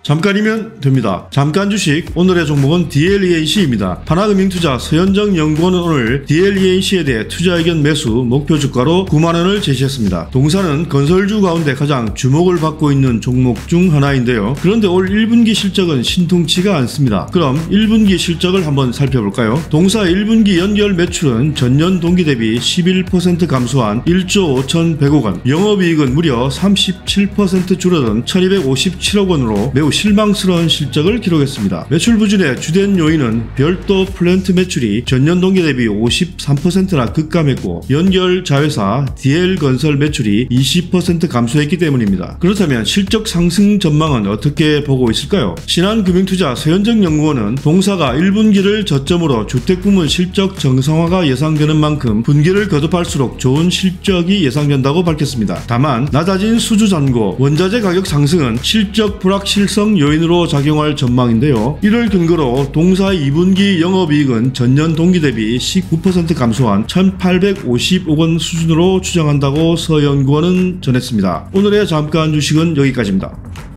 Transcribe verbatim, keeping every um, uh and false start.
잠깐이면 됩니다. 잠깐 주식, 오늘의 종목은 디엘이에이씨입니다. 하나금융투자 서현정 연구원은 오늘 디엘이에이씨에 대해 투자 의견 매수 목표 주가로 구만 원을 제시했습니다. 동사는 건설주 가운데 가장 주목을 받고 있는 종목 중 하나인데요. 그런데 올 일 분기 실적은 신통치가 않습니다. 그럼 일 분기 실적을 한번 살펴볼까요? 동사 일 분기 연결 매출은 전년 동기 대비 십일 퍼센트 감소한 일조 오천백억 원, 영업이익은 무려 삼십칠 퍼센트 줄어든 천이백오십칠억 원으로 매우 실망스러운 실적을 기록했습니다. 매출 부진의 주된 요인은 별도 플랜트 매출이 전년 동기 대비 오십삼 퍼센트나 급감했고 연결 자회사 디엘건설 매출이 이십 퍼센트 감소했기 때문입니다. 그렇다면 실적 상승 전망은 어떻게 보고 있을까요? 신한금융투자 서현정 연구원은 동사가 일 분기를 저점으로 주택부문 실적 정상화가 예상되는 만큼 분기를 거듭할수록 좋은 실적이 예상된다고 밝혔습니다. 다만 낮아진 수주 잔고, 원자재 가격 상승은 실적 불확실성 요인으로 작용할 전망인데요. 이를 근거로 동사 이 분기 영업이익은 전년 동기 대비 십구 퍼센트 감소한 천팔백오십억 원 수준으로 추정한다고 서 연구원은 전했습니다. 오늘의 잠깐 주식은 여기까지입니다.